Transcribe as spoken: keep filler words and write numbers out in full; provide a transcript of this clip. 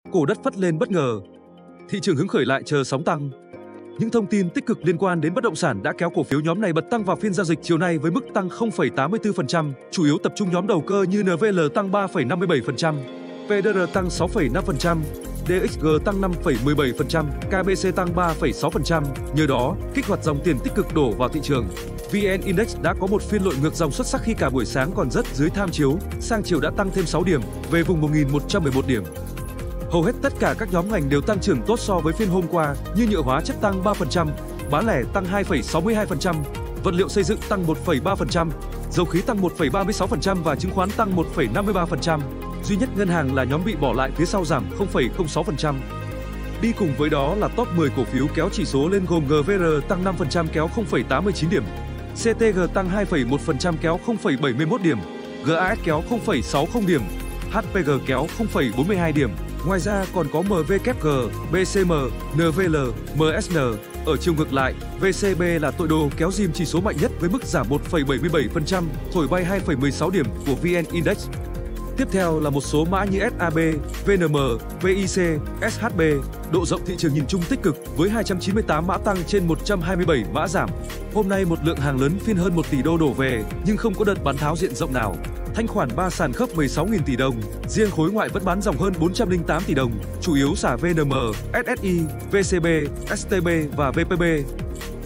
Cổ đất phất lên bất ngờ. Thị trường hứng khởi lại chờ sóng tăng. Những thông tin tích cực liên quan đến bất động sản đã kéo cổ phiếu nhóm này bật tăng vào phiên giao dịch chiều nay với mức tăng không phẩy tám mươi tư phần trăm, chủ yếu tập trung nhóm đầu cơ như en vê lờ tăng ba phẩy năm mươi bảy phần trăm, pê đê rờ tăng sáu phẩy năm phần trăm, đê ích giê tăng năm phẩy mười bảy phần trăm, ca bê xê tăng ba phẩy sáu phần trăm. Nhờ đó, kích hoạt dòng tiền tích cực đổ vào thị trường. vê en Index đã có một phiên lội ngược dòng xuất sắc khi cả buổi sáng còn rất dưới tham chiếu, sang chiều đã tăng thêm sáu điểm, về vùng một nghìn một trăm mười một điểm. Hầu hết tất cả các nhóm ngành đều tăng trưởng tốt so với phiên hôm qua, như nhựa hóa chất tăng ba phần trăm, bán lẻ tăng hai phẩy sáu mươi hai phần trăm, vật liệu xây dựng tăng một phẩy ba phần trăm, dầu khí tăng một phẩy ba mươi sáu phần trăm và chứng khoán tăng một phẩy năm mươi ba phần trăm. Duy nhất ngân hàng là nhóm bị bỏ lại phía sau giảm không phẩy không sáu phần trăm. Đi cùng với đó là top mười cổ phiếu kéo chỉ số lên gồm giê vê rờ tăng năm phần trăm kéo không phẩy tám mươi chín điểm, xê tê giê tăng hai phẩy một phần trăm kéo không phẩy bảy mươi mốt điểm, giê a ét kéo không phẩy sáu mươi điểm, hát pê giê kéo không phẩy bốn mươi hai điểm. Ngoài ra còn có em vê kép giê, bê xê em, en vê lờ, em ét en. Ở chiều ngược lại, vê xê bê là tội đồ kéo dìm chỉ số mạnh nhất với mức giảm một phẩy bảy mươi bảy phần trăm, thổi bay hai phẩy mười sáu điểm của vê en Index. Tiếp theo là một số mã như ét a bê, vê en em, vê i xê, ét hát bê. Độ rộng thị trường nhìn chung tích cực với hai trăm chín mươi tám mã tăng trên một trăm hai mươi bảy mã giảm. Hôm nay một lượng hàng lớn phiên hơn một tỷ đô đổ về nhưng không có đợt bán tháo diện rộng nào. Thanh khoản ba sàn khớp mười sáu nghìn tỷ đồng, riêng khối ngoại vẫn bán dòng hơn bốn trăm lẻ tám tỷ đồng, chủ yếu xả vê en em, ét ét i, vê xê bê, ét tê bê và vê pê bê.